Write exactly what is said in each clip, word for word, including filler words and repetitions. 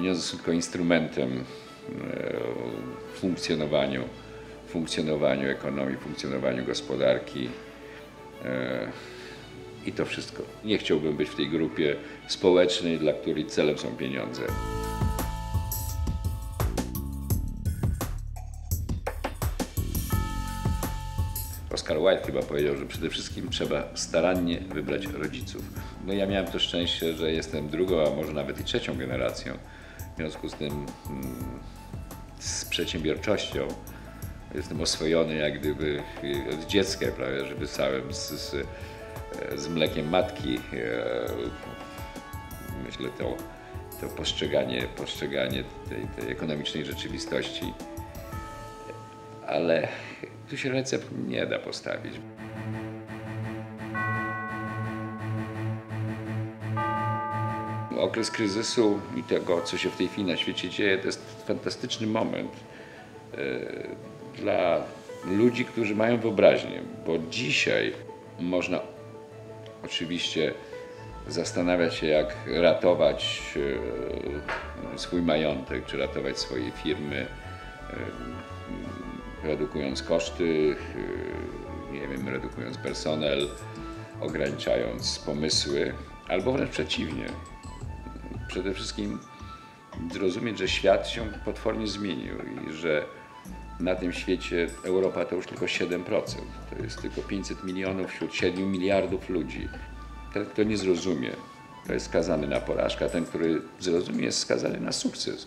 pieniądze są tylko instrumentem w funkcjonowaniu, funkcjonowaniu ekonomii, funkcjonowaniu gospodarki. I to wszystko. Nie chciałbym być w tej grupie społecznej, dla której celem są pieniądze. Oscar Wilde chyba powiedział, że przede wszystkim trzeba starannie wybrać rodziców. No ja miałem to szczęście, że jestem drugą, a może nawet i trzecią generacją. W związku z tym z przedsiębiorczością jestem oswojony jak gdyby od dziecka, prawie, że wysałem z, z, z mlekiem matki. Myślę, to, to postrzeganie, postrzeganie tej, tej ekonomicznej rzeczywistości. Ale tu się recept nie da postawić. Okres kryzysu i tego, co się w tej chwili na świecie dzieje, to jest fantastyczny moment dla ludzi, którzy mają wyobraźnię, bo dzisiaj można oczywiście zastanawiać się, jak ratować swój majątek, czy ratować swoje firmy, redukując koszty, nie wiem, redukując personel, ograniczając pomysły, albo wręcz przeciwnie. Przede wszystkim zrozumieć, że świat się potwornie zmienił i że na tym świecie Europa to już tylko siedem procent. To jest tylko pięćset milionów wśród siedmiu miliardów ludzi. Ten, kto nie zrozumie, to jest skazany na porażkę, a ten, który zrozumie, jest skazany na sukces.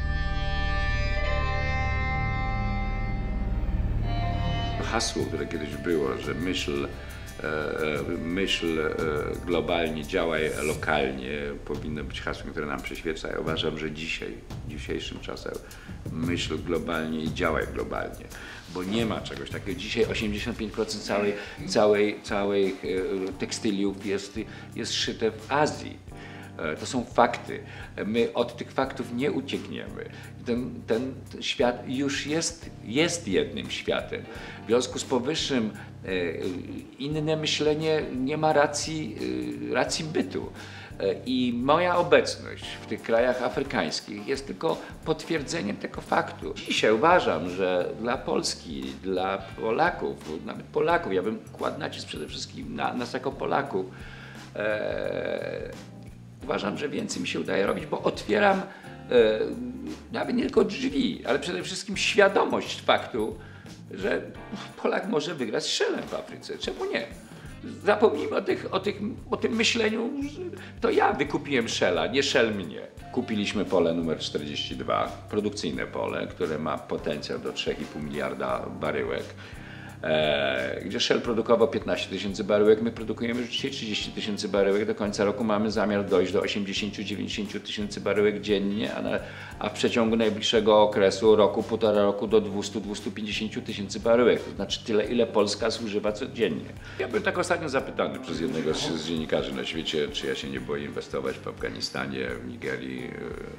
Hasło, które kiedyś było, że myśl, myśl globalnie, działaj lokalnie, powinno być hasłem, które nam przyświeca. Ja uważam, że dzisiaj, w dzisiejszym czasem myśl globalnie i działaj globalnie, bo nie ma czegoś takiego. Dzisiaj osiemdziesiąt pięć procent całej, całej, całej tekstyliów jest, jest szyte w Azji. To są fakty. My od tych faktów nie uciekniemy. Ten, ten świat już jest, jest jednym światem. W związku z powyższym inne myślenie nie ma racji, racji bytu. I moja obecność w tych krajach afrykańskich jest tylko potwierdzeniem tego faktu. Dzisiaj uważam, że dla Polski, dla Polaków, nawet Polaków, ja bym kładł nacisk przede wszystkim na nas jako Polaków, e, uważam, że więcej mi się udaje robić, bo otwieram e, nawet nie tylko drzwi, ale przede wszystkim świadomość faktu, że Polak może wygrać strzelem w Afryce. Czemu nie? Zapomnijmy o, tych, o, tych, o tym myśleniu, że to ja wykupiłem Shella, nie Shell mnie. Kupiliśmy pole numer czterdzieści dwa, produkcyjne pole, które ma potencjał do trzech i pół miliarda baryłek. E, gdzie Shell produkował piętnaście tysięcy baryłek, my produkujemy już dzisiaj trzydzieści tysięcy baryłek. Do końca roku mamy zamiar dojść do osiemdziesiąt do dziewięćdziesięciu tysięcy baryłek dziennie, a, na, a w przeciągu najbliższego okresu, roku, półtora roku do dwustu do dwustu pięćdziesięciu tysięcy baryłek. To znaczy tyle, ile Polska zużywa codziennie. Ja byłem tak ostatnio zapytany przez jednego z, z dziennikarzy na świecie, czy ja się nie boję inwestować w Afganistanie, w Nigerii,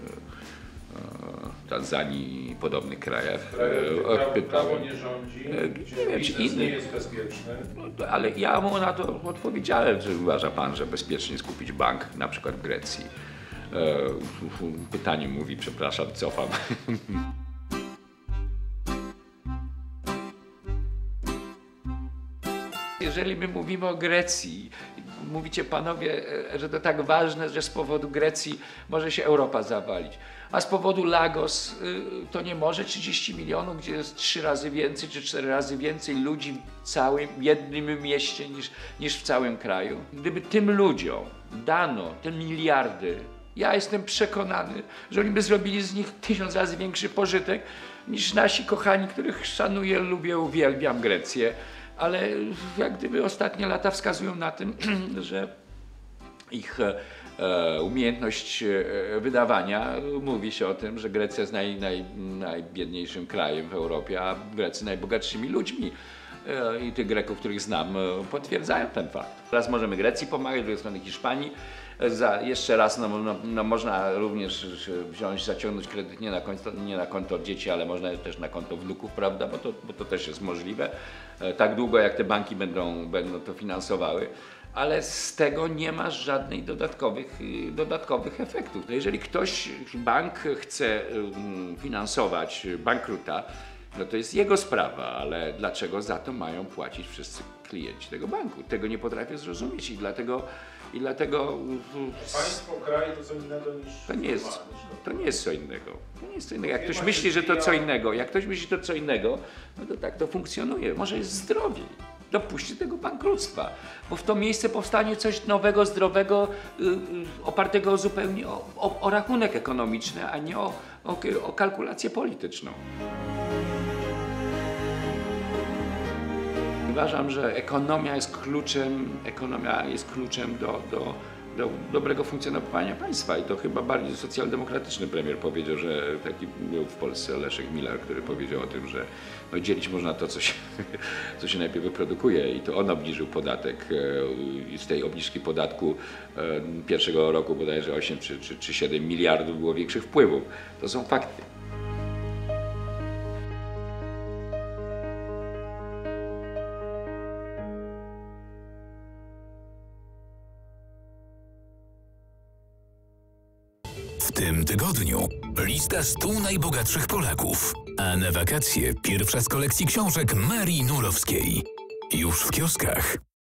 Tanzanii i podobnych krajach. Prawo, prawo nie rządzi, nie wiem, czy inny nie jest bezpieczny. No, ale ja mu na to odpowiedziałem, że uważa pan, że bezpiecznie jest kupić bank, na przykład w Grecji. Pytanie mówi, przepraszam, cofam. Jeżeli my mówimy o Grecji, mówicie panowie, że to tak ważne, że z powodu Grecji może się Europa zawalić, a z powodu Lagos to nie może, trzydzieści milionów, gdzie jest trzy razy więcej czy cztery razy więcej ludzi w całym jednym mieście niż, niż w całym kraju. Gdyby tym ludziom dano te miliardy, ja jestem przekonany, że oni by zrobili z nich tysiąc razy większy pożytek niż nasi kochani, których szanuję, lubię, uwielbiam Grecję. Ale jak gdyby ostatnie lata wskazują na tym, że ich e, umiejętność wydawania, mówi się o tym, że Grecja jest naj, naj, najbiedniejszym krajem w Europie, a Grecy najbogatszymi ludźmi. E, I tych Greków, których znam, potwierdzają ten fakt. Teraz możemy Grecji pomagać, z drugiej strony Hiszpanii. Za, jeszcze raz, no, no, no, można również wziąć, zaciągnąć kredyt nie na, konto, nie na konto dzieci, ale można też na konto wnuków, prawda, bo to, bo to też jest możliwe. E, tak długo jak te banki będą, będą to finansowały. ale z tego nie masz żadnych dodatkowych, dodatkowych efektów. No jeżeli ktoś, bank chce finansować bankruta, no to jest jego sprawa, ale dlaczego za to mają płacić wszyscy klienci tego banku? Tego nie potrafię zrozumieć i dlatego... I dlatego Państwo, kraj to co innego niż... to nie jest, firma, niż to nie jest co innego. To nie jest co innego. Jak ktoś Firma myśli, się że to co rozwija. innego, jak ktoś myśli, że to co innego, no to tak to funkcjonuje. Może jest zdrowiej. Dopuści tego bankructwa, bo w to miejsce powstanie coś nowego, zdrowego, y, y, opartego zupełnie o, o, o rachunek ekonomiczny, a nie o, o, o kalkulację polityczną. Uważam, że ekonomia jest kluczem, ekonomia jest kluczem do, do, do dobrego funkcjonowania państwa i to chyba bardziej socjaldemokratyczny premier powiedział, że taki był w Polsce Leszek Miller, który powiedział o tym, że no, dzielić można to, co się, co się najpierw wyprodukuje i to on obniżył podatek i z tej obniżki podatku pierwszego roku bodajże osiem czy, czy, czy siedem miliardów było większych wpływów. To są fakty. W tym tygodniu lista stu najbogatszych Polaków, a na wakacje pierwsza z kolekcji książek Marii Nurowskiej. Już w kioskach.